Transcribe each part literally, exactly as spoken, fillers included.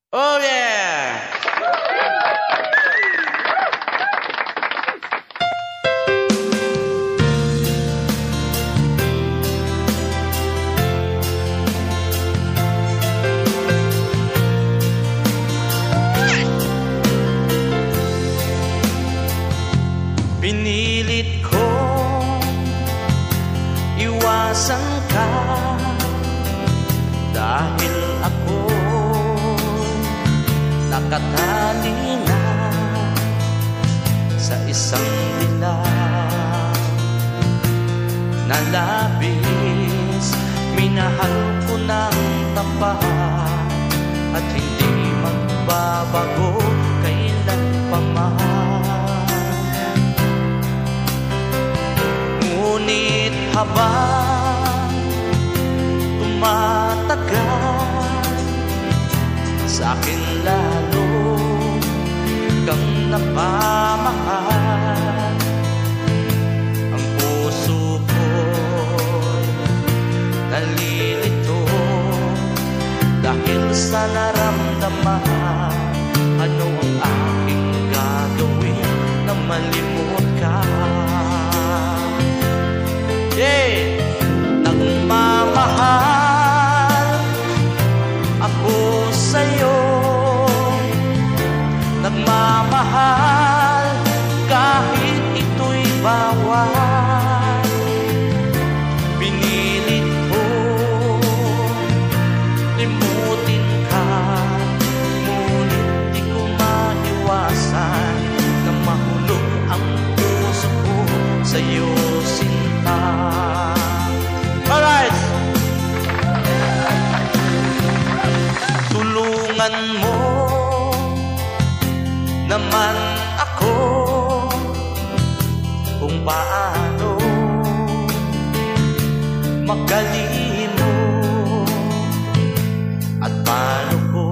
Oh yeah! Pinilit ko iwasan ka dahil ako nakatali na sa isang dilag na labis. Minahal ko ng tapat at hindi magbabago kailan pa man. Ngunit habang tumatagal, sa'kin lalo kang napamahal. Ang puso ko'y nalilito dahil sa naramdaman. Ano ang aking gagawin na malimot ka? Yeah! Nagmamahal ako sa'yo, nagmamahal kahit ito'y bawal. Pinilit ko limutin ka, ngunit di ko maiwasan na mahulog ang puso ko sa'yo, sinta. Alright! Tulungan mo naman ako kung paano magalimo at paano ko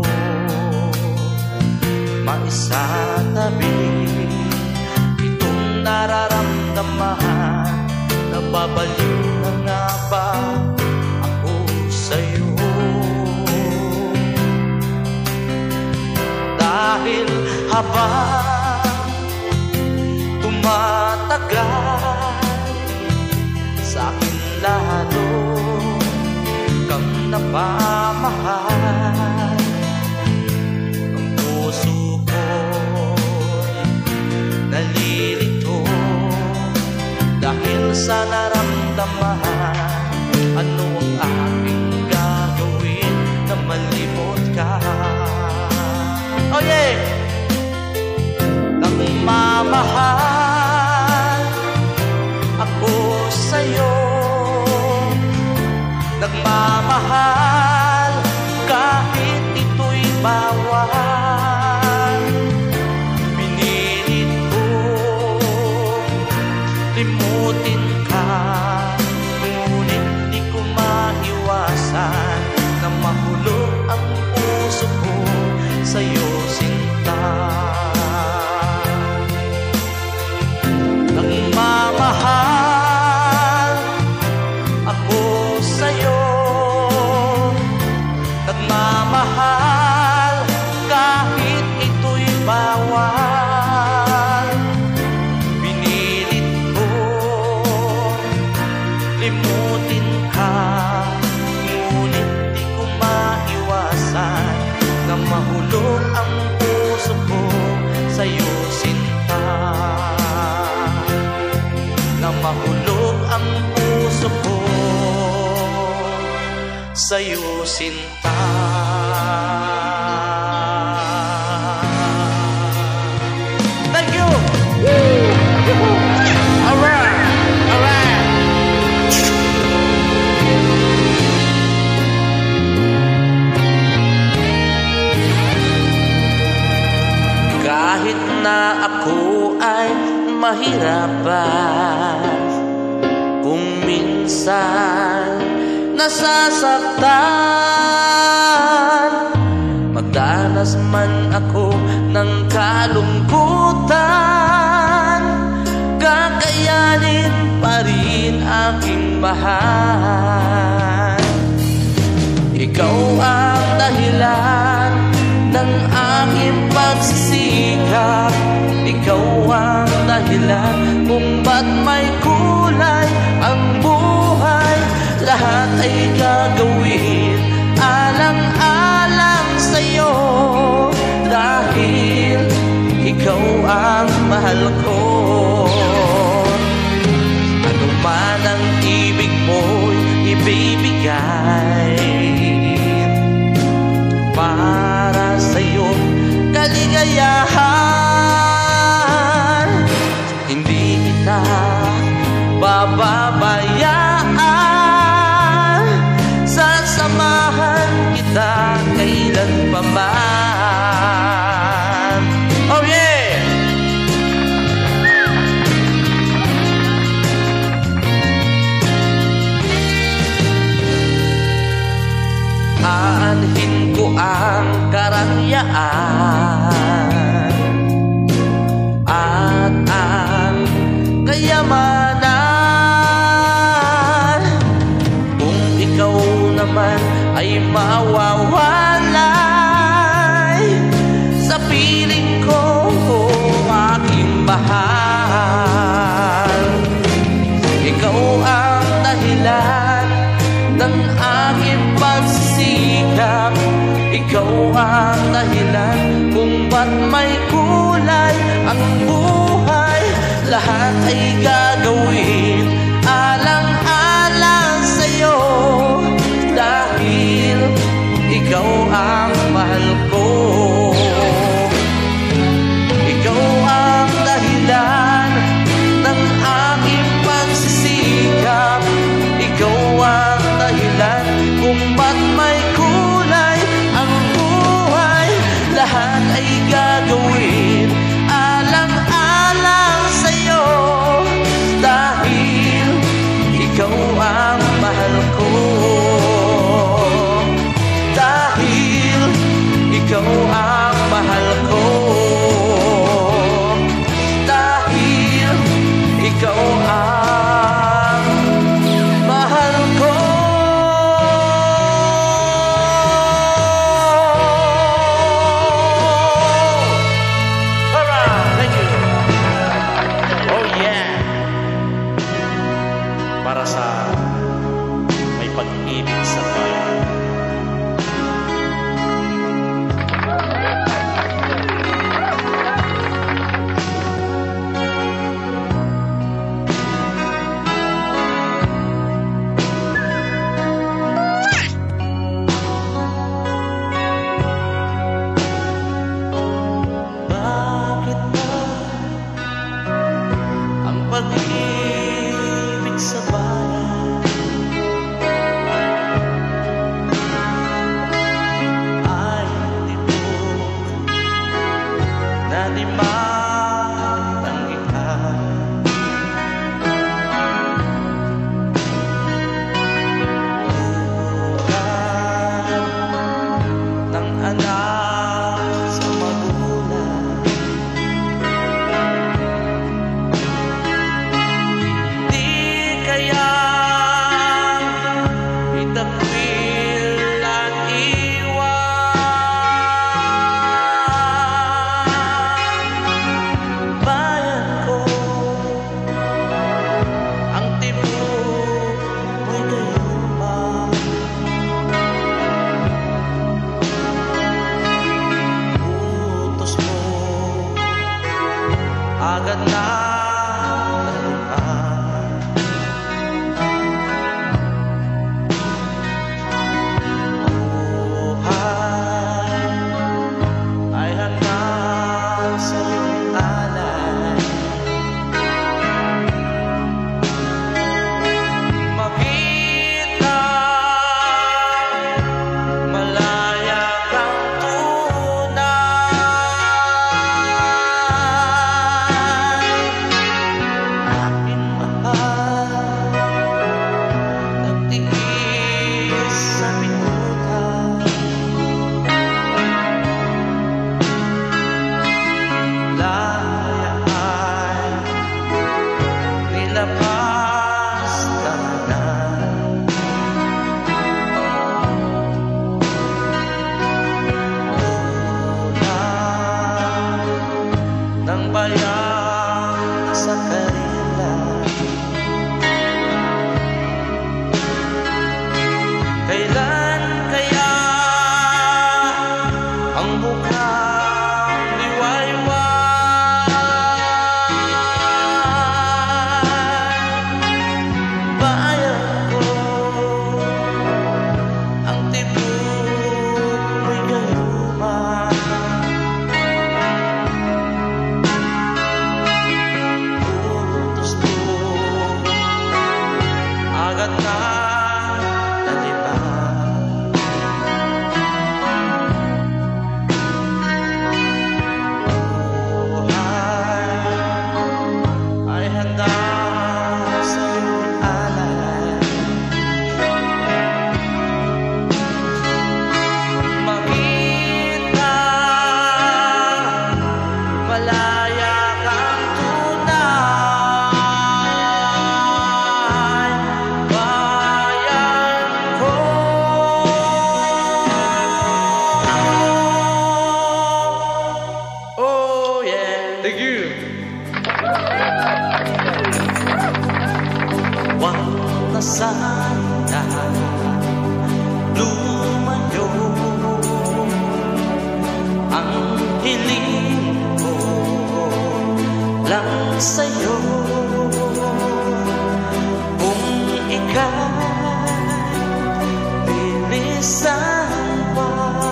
maisatabi itong nararamdaman. Nababaliw na nga ba ako sa'yo? Dahil habang tumatagal, sa'kin lalo kang napamahal. Ang puso ko'y nalilito dahil sa naramdaman. Ano ang aking gagawin na malimot ka? Oh yeah! Nagmamahal ako sa'yo, nagmamahal kahit ito'y bawal. Pinilit ko limutin ka, ngunit di ko maiwasan na mahulog ang puso ko sa'yo, sinta. Nagmamahal ako sa'yo, nagmamahal kahit ito'y bawal. Pinilit ko limutin ka, ngunit di ko maiwasan na mahulog ang puso ko sa'yo, sinta. Na mahulog ang puso ko sa'yo, sinta. Thank you! Alright! Alright! Kahit na ako ay mahirapan, kung minsan nasasaktan, magdanas man ako ng kalungkutan, kakayanin pa rin aking mahal. Ikaw ang dahilan ng aking pagsisikap. Ikaw ang dahilan kung ba't may kulay ang buhay. Lahat ay gagawin alang-alang sa'yo, dahil ikaw ang mahal ko. Ano man ang ibig mo'y ibibigay para sa'yo kaligayahan. Hindi kita bababayaan, sasamahan kita kailan pa man. Oh yeah! Aanhin ko ang karangyaan at ang kayamanan, kung ikaw naman ay mawawalay sa piling ko, aking mahal. Ikaw ang dahilan ng aking pagsisikap. Ikaw ang dahilan kung ba't may kulay ang buhay. Lahat ay gagawin alang-alang sa'yo, dahil ikaw ang mahal ko. Ikaw ang dahilan ng aking pagsisikap. Ikaw ang dahilan kung ba't may kulay ang buhay. Lahat ay gagawin alang-alang sa'yo, dahil sa'yo kung ika'y bilisan pa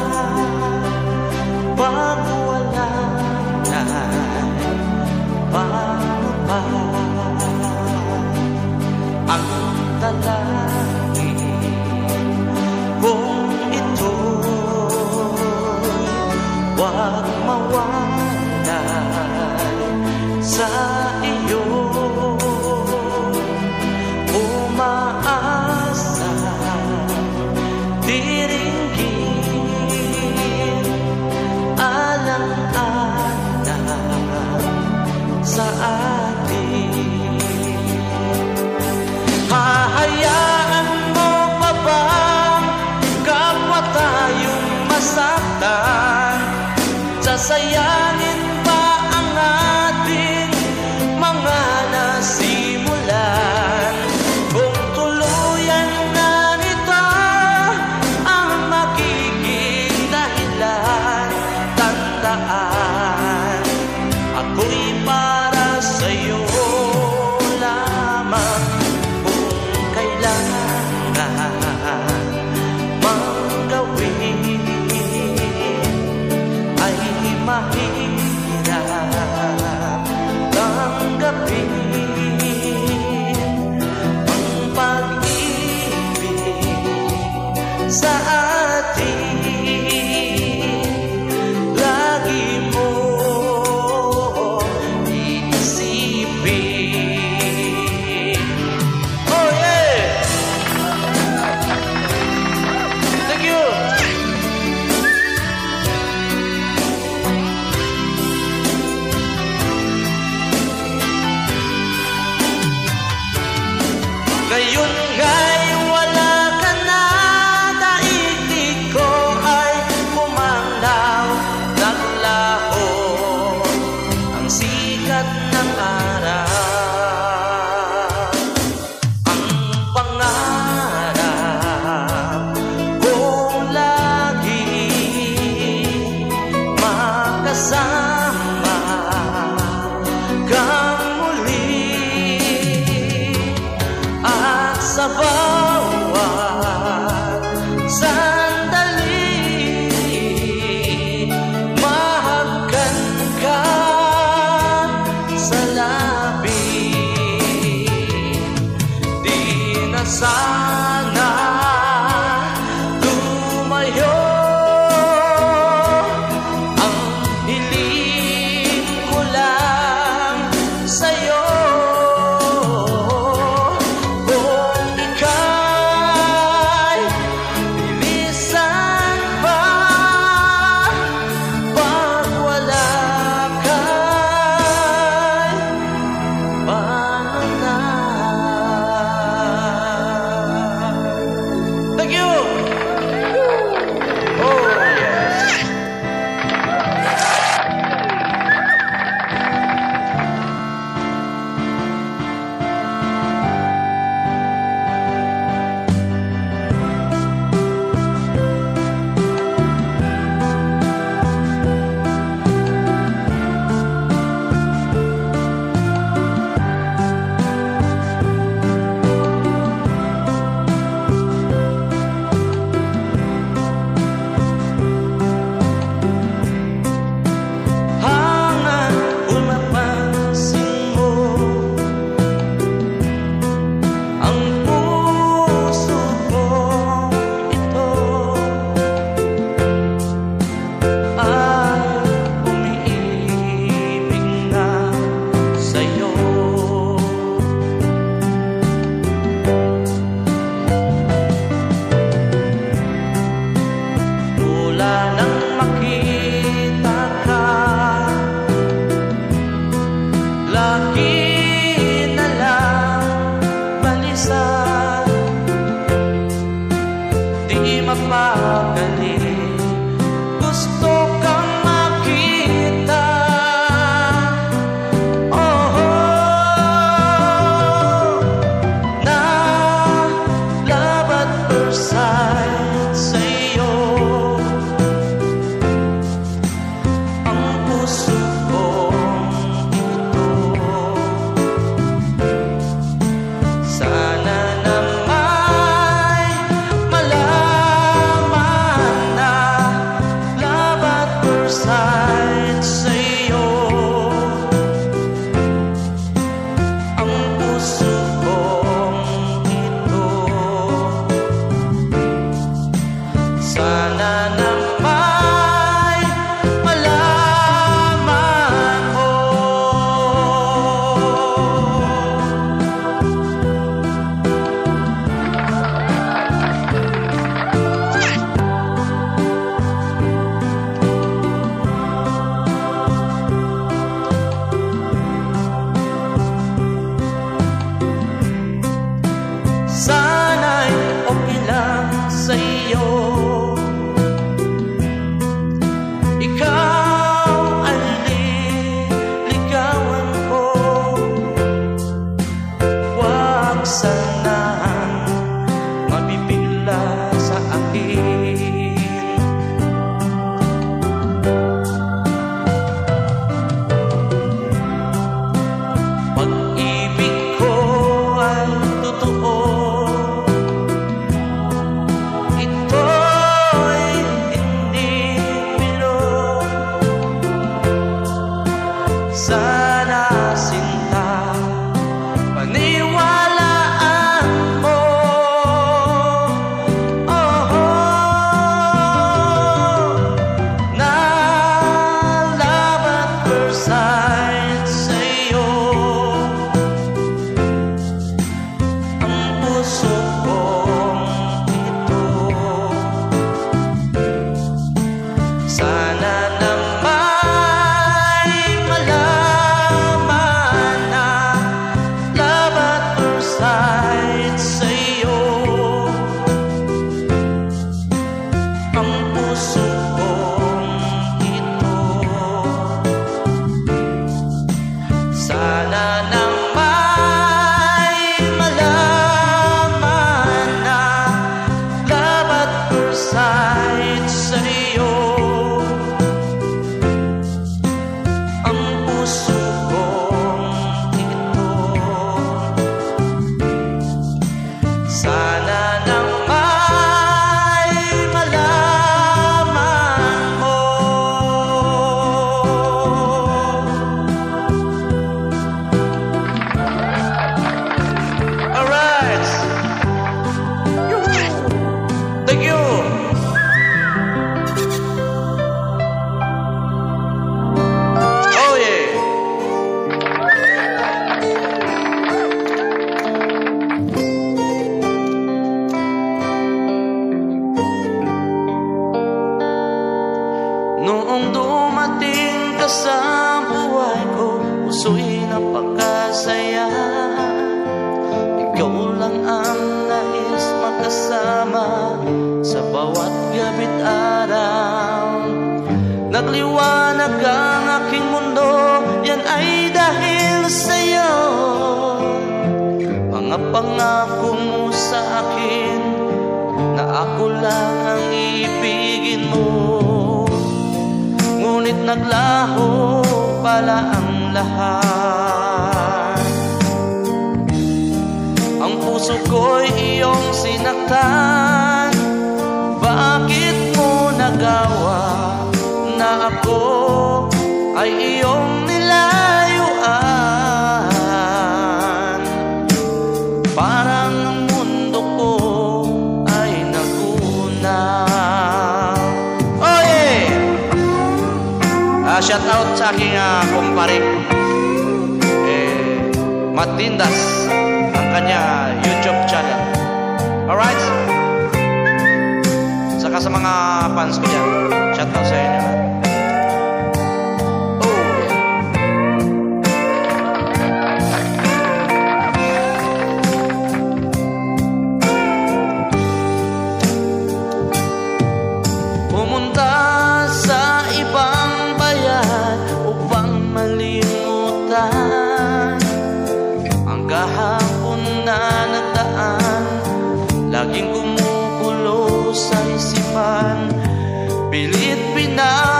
pag wala na'y paano pa ang dalangin kung ito'y wag mawalay sa iyo. Umaasa, diringgin, alang-alang sa atin. Hahayaan mo pa bang kapwa tayong masaktan? Sasayangin ba ang ating mga nasimulan? Kung tuluyan na nito ang magiging dahilan, tandaan, ako'y para sa'yo lamang. Kung kailangan mang gawin ay mahirap sight sa'yo. Ang puso kong ito, sana na may malaman mo. Sana'y okay lang sa'yo, ikaw ay liligawan ko. Huwag sanang mabibigla sa akin. Pag-ibig ko ay totoo, sana sinta paniwalaan mo. Oh, na love at first sight sa'yo. Ang puso kong ito, sana naman sana nang may malaman na love at first sight sa'yo. Ang puso kong ito, sana nang may malaman mo. Thank you. Oh yeah. Noong dumating ka sa buhay ko, puso'y napakasaya. Ikaw lang ang nais makasama sa bawat gabi't araw. Nagliwanag ang aking mundo, yan ay dahil sa'yo. Mga pangako mo sa akin na ako lang ang ibigin mo, ngunit naglaho pala ang lahat. Ang puso ko'y iyong sinaktan, bakit mo nagawa na ako ay iyong nilayuan? Parang ang mundo ko ay nagunaw. Oh yeah! Uh, shout out sa aking uh, kumpare eh, Matindas, ang kanya YouTube channel. Alright? Saka sa mga fans ko dyan, shout out sa inyo. Pumunta sa ibang bayan upang malimutan ang kahapon na nagdaan, laging kumukulo sa isipan, pilit pinag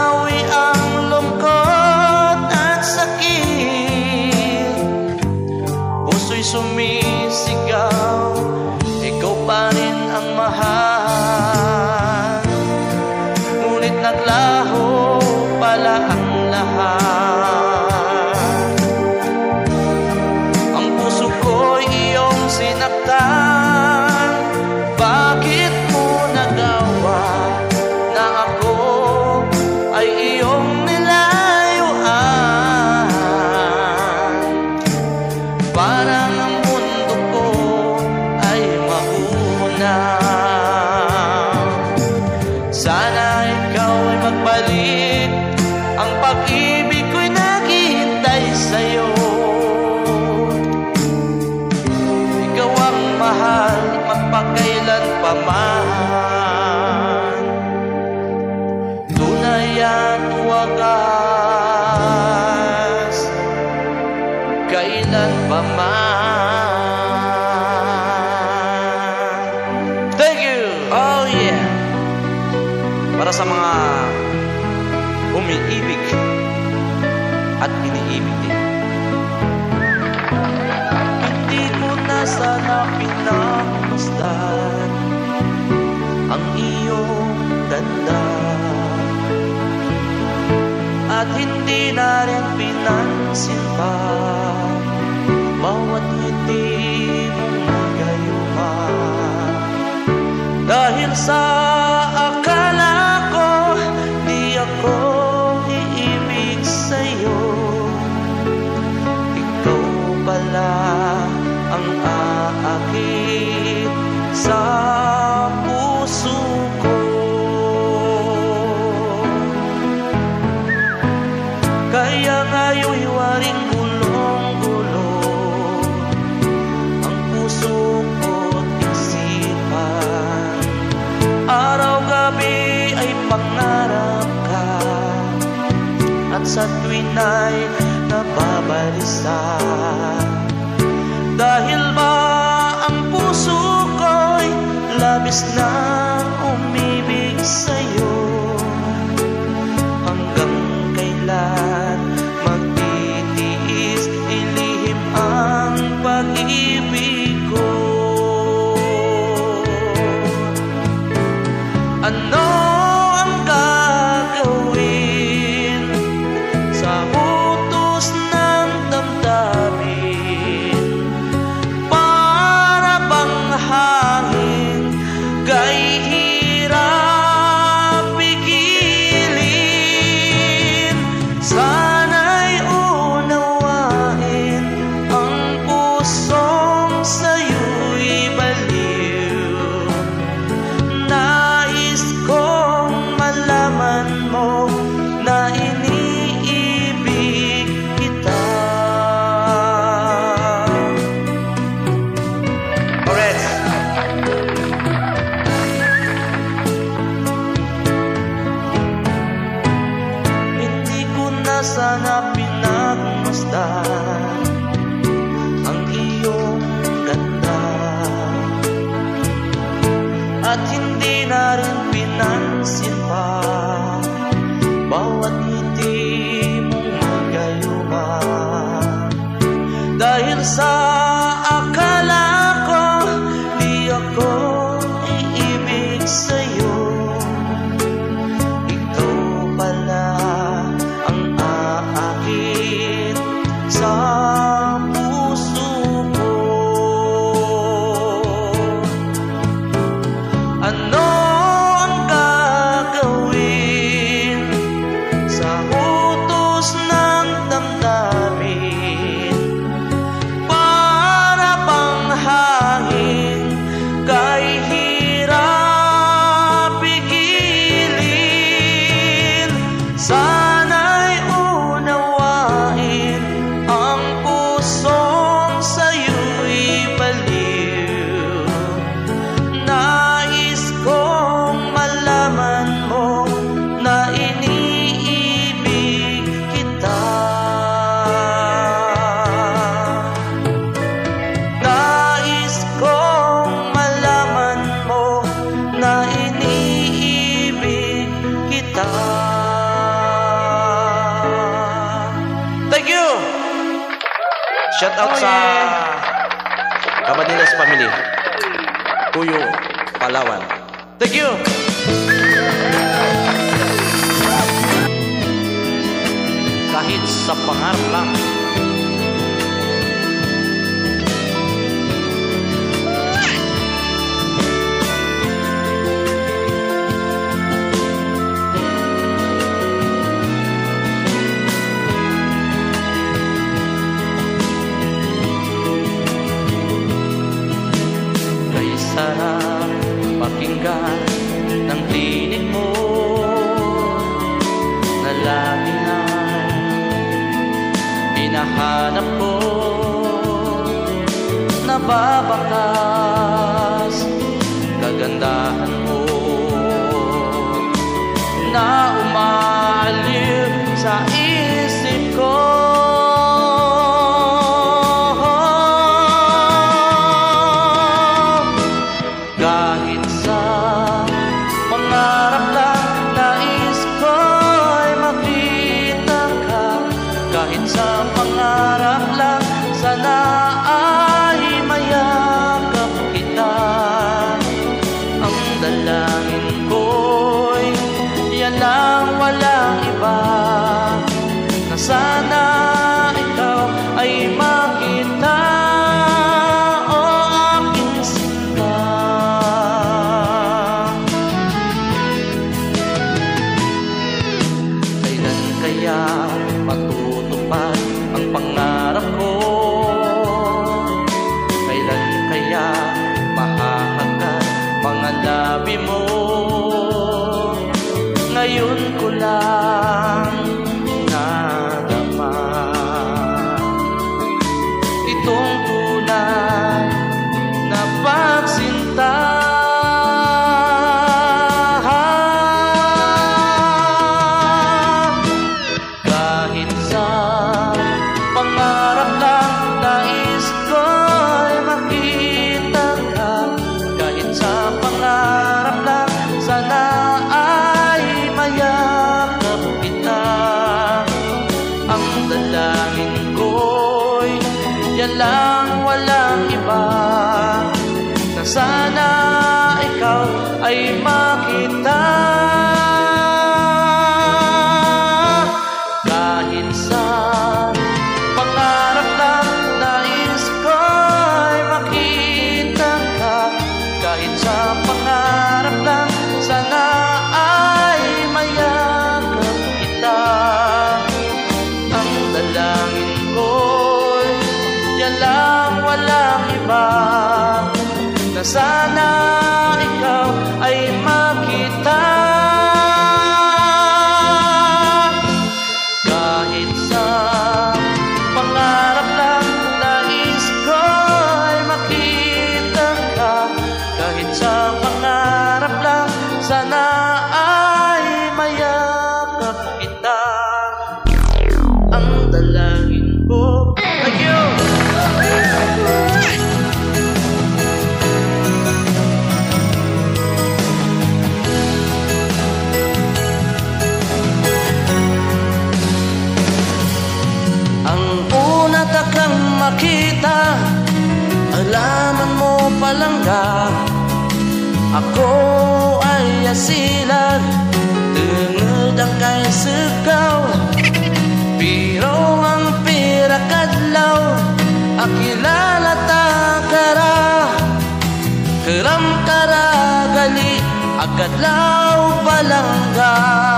iyong nilayuan. Parang ang mundo ko ay mahuna. Sana ikaw ay magbalik, ang pag-ibig ko'y naghihintay sa'yo. Ikaw ang mahal, magpakailan pa man. Tunay at wagas, kailan pa man. Thank you! Oh yeah! Para sa mga umiibig at iniibig din. Hindi ko na sana pinagmasdan ang iyong ganda, at hindi na rin pinansin pa bawat ngiti mong nagayuma. Dahil sa akala ko di ako iibig sa'yo, ikaw pala ang aakit sa puso ko. Kaya ngayon'y waring gulong-gulo ang puso ko't isipan. Araw-gabi ay pangarap ka, at sa tuwin ay nababalisa. Dahil ba ang puso ko'y labis na umibig sa'yo? Hanggang kailan magtitiis, ilihim ang pag-ibig ko? Ano ang gagawin sa utos ng damdamin? Para bang hangin kay hirap pigilin? Sana'y unawain ang pusong sa'yo'y baliw. Nais kong malaman mo na iniibig kita. Correct. Hindi ko na sana pinagmasdan ang iyong ganda, at hindi na rin pinansin pa bawat ngiti mong magayuma. Dahil sa akala ko di ako iibig sa'yo, ikaw pala ang aakit sa puso ko. Ano ang gagawin sa utos ng damdamin? Para bang hangin kay hirap pigilin? Sana'y unawain ang pusong sa'yo'y baliw. Nais kong malaman mo na iniibig kita. Nais kong malaman mo na iniibig kita. Thank you! Shout out sa Cabanillas family, Puyo, Palawan. Thank you! Kahit sa pangarap lang. pakinggan ng tinig mo na lagi nang hinahanap ko. Nababakas kagandahan mo na umaaliw sa isip ko. Kahit sa pangarap lang nais ko'y makita ka. Kahit sa pangarap lang sana ay mayakap kita. Ang dalangin ko'y yan lang, walang iba, na sana ikaw ay makita. O aking sinta, kailan kaya matutupad ang pangarap ko? Kailan kaya mahahagkan mga labi mo? Ngayon ko lang nadama itong tunay na pagsinta. Kahit sa pangarap lang nais ko'y makita ka. Kahit sa pangarap lang sana ay mayakap kita. Ang dalangin ko'y yan lang, walang iba, na sana ikaw ay makita. Kahit sa pangarap lang nais ko'y makita ka. Kahit sa pangarap lang sana ay mayakap kita. Ang dalangin ko'y yan lang, walang iba, na sana ikaw ay makita. Kahit sa pangarap lang nais ko'y makita ka. Kahit sa pangarap lang sana ay mayakap kita. Ang dalangin ko. Thank you! Ang una takang makita, alaman mo palangga, ako ay asilag, tungod ang kay sigaw. Pero ang pirakadlaw, akilala takara, keram karagali, akadlaw palangga.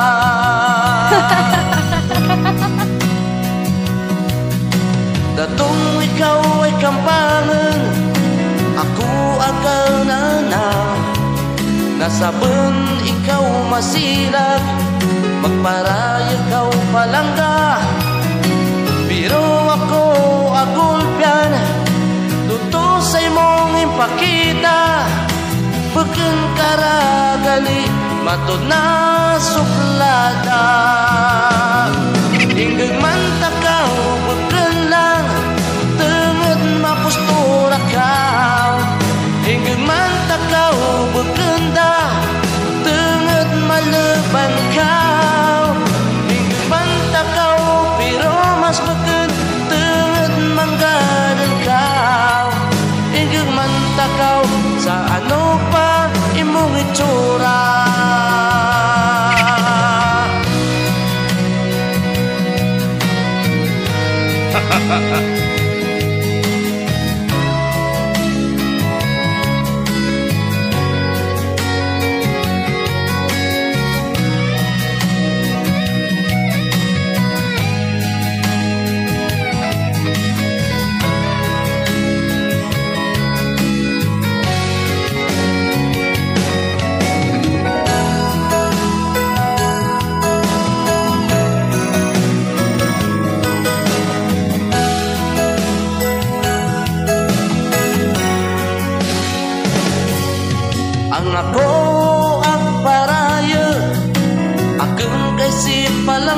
Datong ikaw ay kampangan, ako agaw na na. Nasaban ikaw masilag, magparay ikaw palangga. Pero ako agulpian, tutusay mong ipakita. Pagkan karagali, matod na suplada. Ingag man takaw, pagkan lang, tengod mapustura ka. Ingag man takaw, pagkanda, tengod maleban ka. Ingag man takaw, pero mas pagkan, tengod manggadan ka. Ingag man takaw, sa ano pa imong itsura.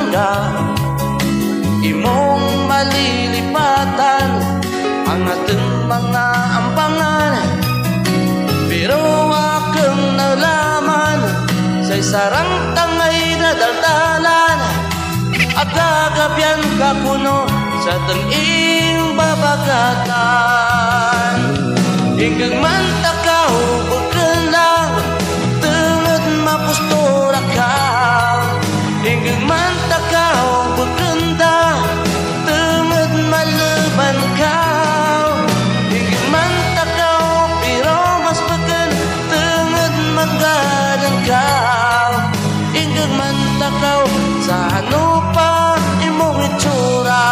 palangga, imong malilipatan ang ating mga ampangan. Pero akong nalaman sa sarang tangay na daldalan, agagabyan ka kuno sa tanging babagatan. Hinggang man takaw bukan lang tengod mapustura ka, hinggang man takaw begenda tengod maleban ka, hinggang man takaw pero mas beken tengod magalan ka, hinggang man takaw sa ano pa imong itsura,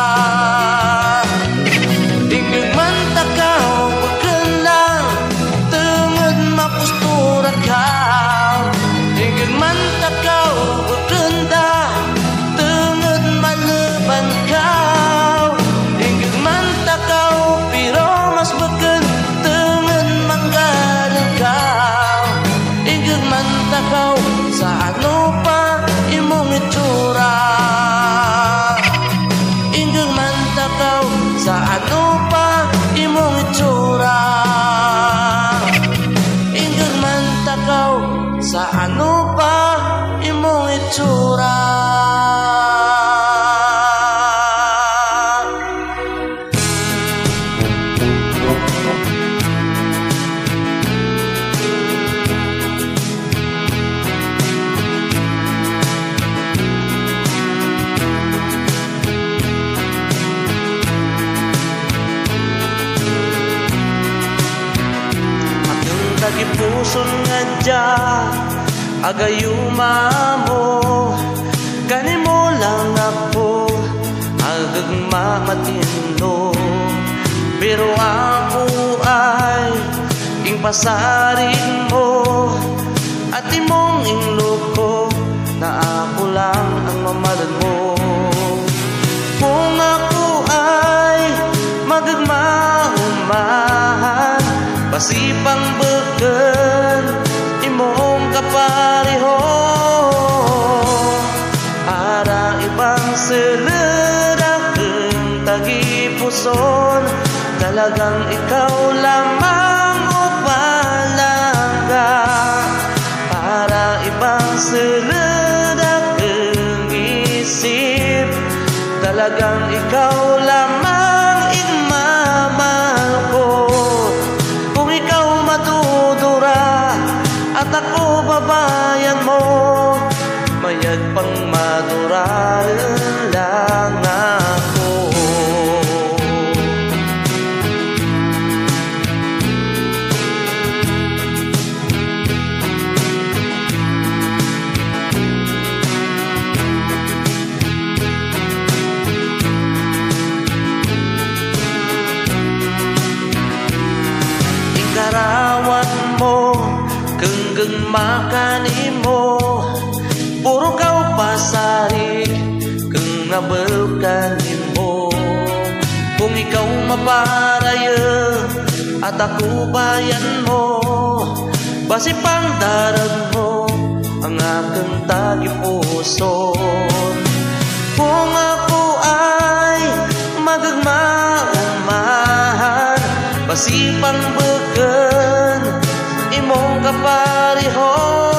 hinggang man takaw beken lang tengod mapustura ka, hinggang man takaw begenda tengod maleban ka, hinggang man takaw pero mas beken tengod manggalan ka, hinggang man takaw sa ano pa imong itsura, hinggang man takaw sa ano pa imong itsura, hinggang man takaw sa ano pa imong itsura. Puson nga dya agayuma mo, kanimo lang ako agagmamatino, pero ako ay ing pasarin mo at imong inloko na ako lang ang mamalan mo. Kung ako ay magagmaumahan, pasipang beken imong kapareho, para ibang seledakeng tagipuson, talagang ikaw lamang o palangga, para ibang seledakeng isip, talagang ikaw lamang igmamahal ko. Kung ikaw matudura at ako babayan mo, mayag pang madura lang ako. Ikarawan mo kenggeng makani mo, puro kau pasari keng ngabelkan mo. Kung ikaw maparaya at ako bayan mo, basi pandaran mo ang aking tagipuson. Kung ako ay magagmaumahan, basi pangbeken imong kapareho,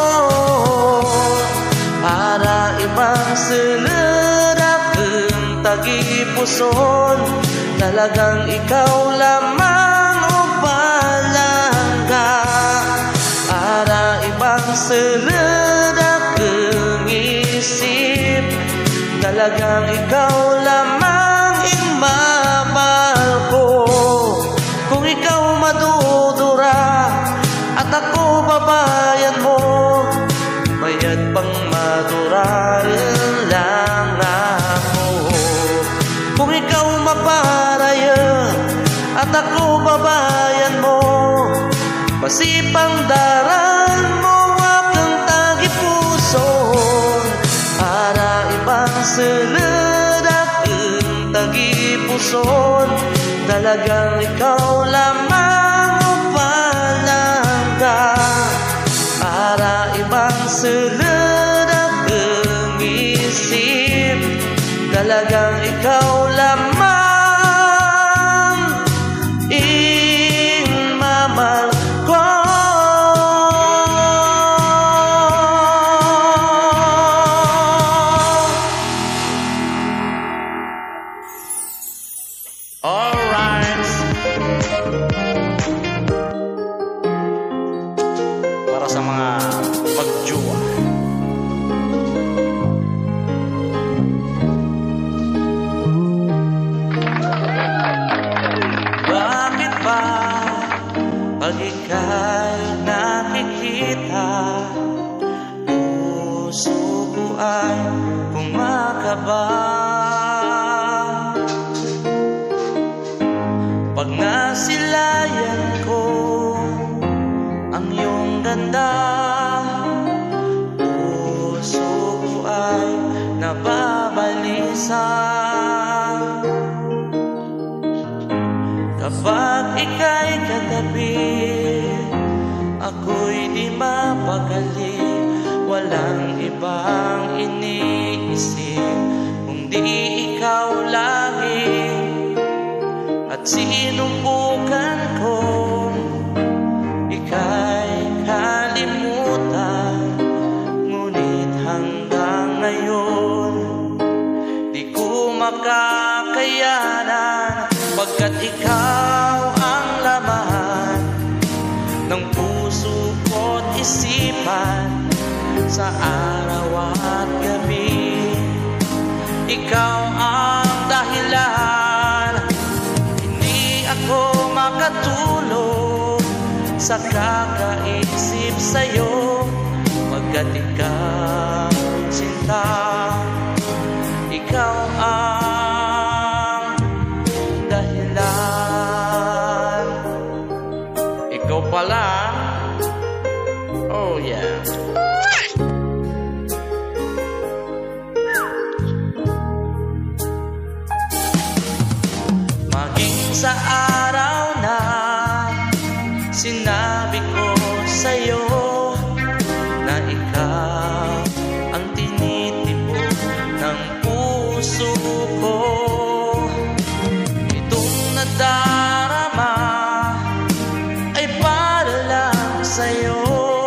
para ibang seledakeng tagipuson, talagang ikaw lamang o palangga, para ibang seledakeng isip, talagang ikaw lamang igmamahal ko. Kung ikaw madudura at ako babayan mo, mayad pang madura lang ako. Kung ikaw maparaya at ako babayan mo, masipang daran mo akong tagipuson, para ibang seledakeng tagipuson, talagang ikaw lamang o palangga, para ibang seledakeng isip, talagang ikaw lamang imamahal ko. Alright, para sa mga magjuwa. Bakit ba pag ika'y nakikita, puso ko ay kumakaba? Pag nasilayan ko ang iyong ganda, puso ko ay nababalisa. Kapag ika'y katabi, ako'y di mapakali. Walang ibang iniisip kundi ikaw lagi. At sinumbukan ko ika'y kalimutan, ngunit hanggang ngayon di ko makakayanan, pagkat ikaw ang laman ng puso ko't isipan sa araw at gabi. Ikaw ang dahilan, hindi ako makatulog sa kakaisip sa'yo, pagkat ikaw sinta, ikaw ang dahilan. Ikaw pala, oh yeah. Sa araw na sinabi ko sa'yo na ikaw ang tinitipon ng puso ko, itong nadarama ay para lang sa'yo.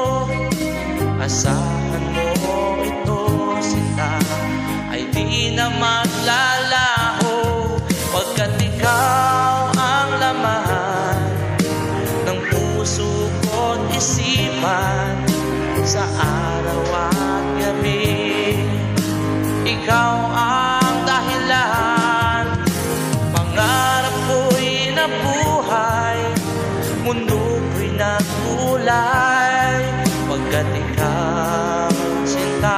Asahan mo ito, sinta, ay di na maglalaho, pagkat ikaw ng puso ko't isipan sa araw at gabi. Ikaw ang dahilan, pangarap ko'y nabuhay, mundo ko'y nagkulay, pagkat ikaw sinta,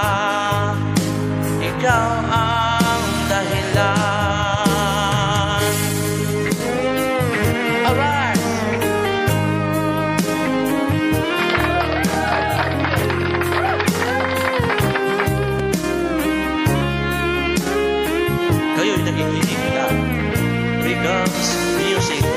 ikaw ang dahilan. Music.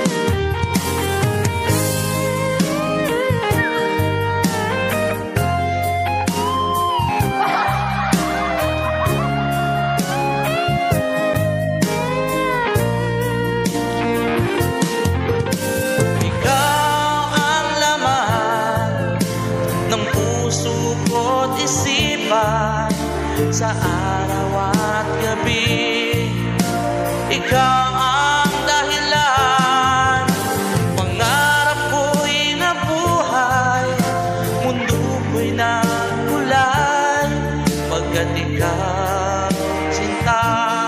Ikaw ang laman ng puso ko't isipan sa araw at gabi. Ikaw ang dahilan, pangarap ko'y nabuhay, mundo ko'y nagkulay, pagkat ikaw sinta,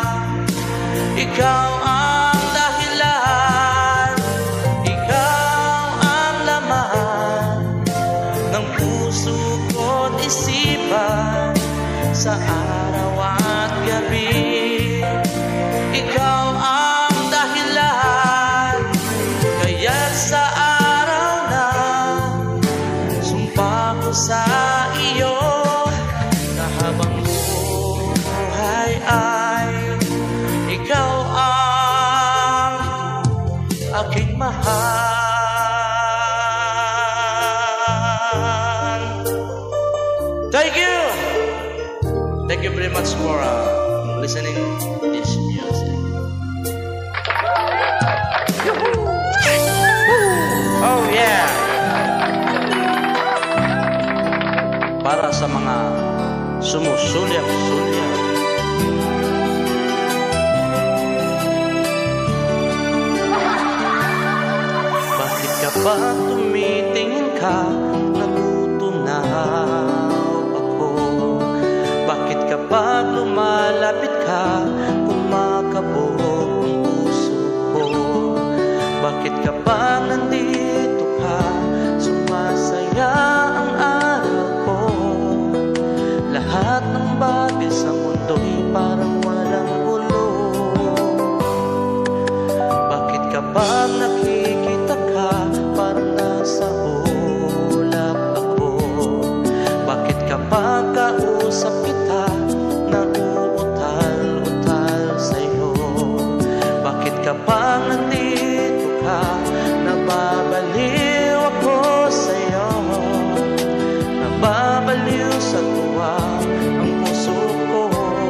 ikaw ang dahilan, ikaw ang laman ng puso ko't isipan sa araw at gabi. Ikaw ang dahilan, kaya't sa araw na sumpa ko sa iyo, na habang buhay ay ikaw ang aking mahal. Thank you! Thank you very much for uh, listening. Oh yeah! Para sa mga sumusulyap-sulyap, bakit ka ba tumitingin ka? Natutunaw ako. Bakit ka ba lumalapit ka? Kumakabog ang puso ko. Bakit ka ba nandito ka? Sumasaya ang araw ko. Lahat ng bagay sa mundo'y parang walang gulo. Bakit ka ba nakikita ka? Parang nasa ulap ako. Bakit ka ba kausap kita? Nauutal-utal sa'yo. Bakit ka ba nandito ka? Nababaliw ako sa'yo. Nababaliw sa tuwa ang puso ko.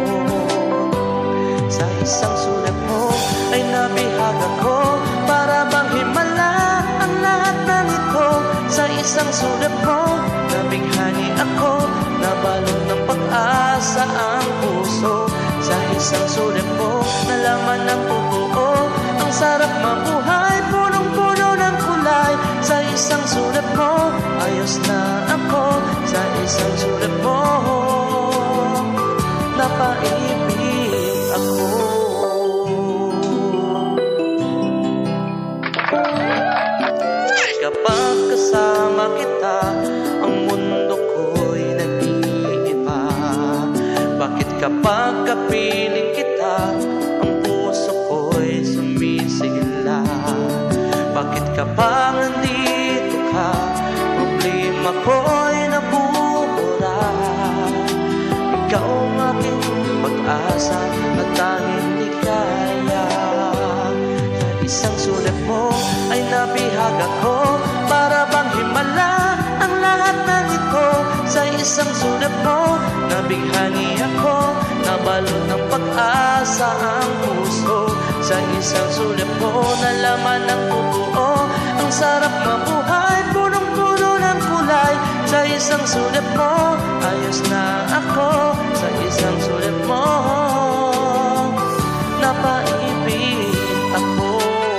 Sa isang sulat mo ay nabihag ako. Para bang himala ang lahat ng ito. Sa isang sulat mo nabighani ako. Nabalot ng pag-asa ang puso. Sa isang sulat mo nalaman ng totoo. Ang sarap mabuhay, punong-puno ng kulay. Sa isang sulat mo ayos na ako. Sa isang sulat mo napaibig ako. Kapag kasama kita, ang mundo ko'y nag-iiba. Bakit kapag kapiling kita, ang puso ko'y sumisigla? Bakit kapag nandito ka, problema ko'y nabubura? Ikaw ang aking pag-asa at tanging di kaya. Sa isang sulat mo ay nabihag ako. Para bang himala ang lahat ng ito. Sa isang sulat mo nabighani ako. Nabalot ng pag-asa ang puso. Sa isang sulat mo nalaman ng totoo. Ang sarap mabuhay, punong-puno ng kulay. Sa isang sulat mo ayos na ako. Sa isang sulat mo napaibig ako.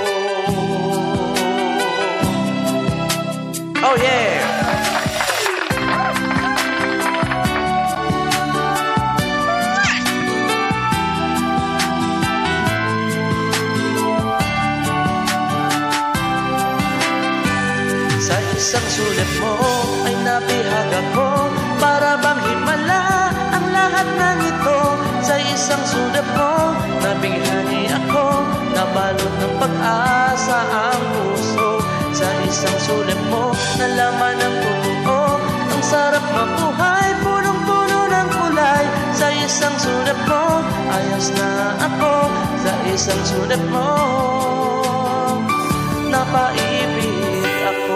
Oh yeah! Sa isang sulat mo ay nabihag ako. Para bang himala ang lahat ng ito. Sa isang sulat mo nabighani ako. Nabalot ng pag-asa ang puso. Sa isang sulat mo nalaman ng totoo. Ang sarap mabuhay, punong-puno ng kulay. Sa isang sulat mo ayos na ako. Sa isang sulat mo napaibig ako.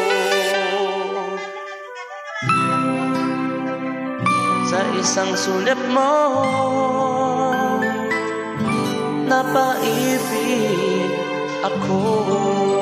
Sa isang sulat mo napaibig ako.